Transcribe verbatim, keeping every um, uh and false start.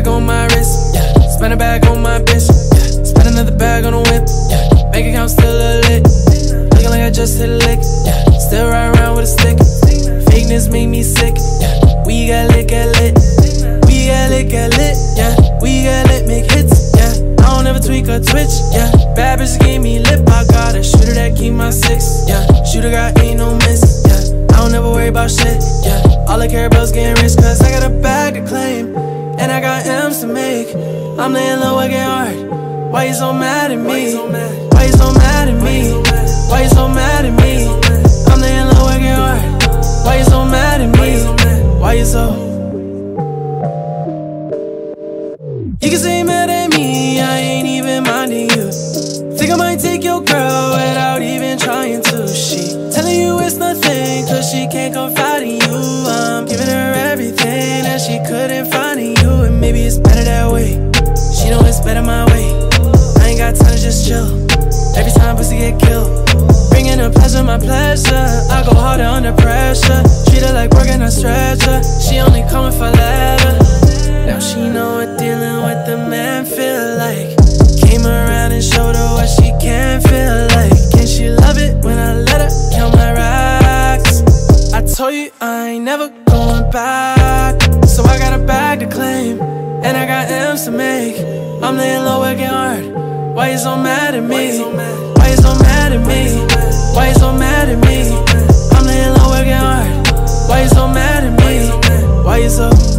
bag on my wrist, yeah. Spend a bag on my bitch, yeah. Spend another bag on a whip, yeah. Bank account still a lit, looking like I just hit a lick, yeah. Still ride around with a stick, fakeness make me sick, yeah. We got lit, got lit, we got lit, got lit, yeah. We got lit, make hits, yeah. I don't ever tweak or twitch, yeah. Bad bitch gave me lip, I got a shooter that keep my six, yeah. Shooter got ain't no miss, yeah. I don't ever worry about shit, yeah. All I care about is getting rich, cause I got a bag to claim, and I got M's to make. I'm laying low, working hard. Why you so mad at me? Why you so mad at me? Why you so mad at me? I'm laying low, working hard. Why you so mad at me? Why you so? You can say mad at me, I ain't even minding you. Think I might take your girl without even trying to. She telling you it's nothing, cause she can't confide in you. I'm giving her everything that she couldn't find in you, and maybe it's better that way. She know it's better my way. I ain't got time to just chill. Every time pussy get killed, bringing her pleasure, my pleasure. I go harder under pressure. Treat her like working a stretcher. She only coming for leather. Now she know what dealing with the man feel like. Came around and showed her what she can feel like. Can she love it when I let her count my racks? I told you I ain't never going back, so I got a bag to claim, and I got M's to make. I'm laying low, working hard. Why you so mad at me? Why you so mad at me? Why you so mad at me? I'm laying low, working hard. Why you so mad at me? Why you so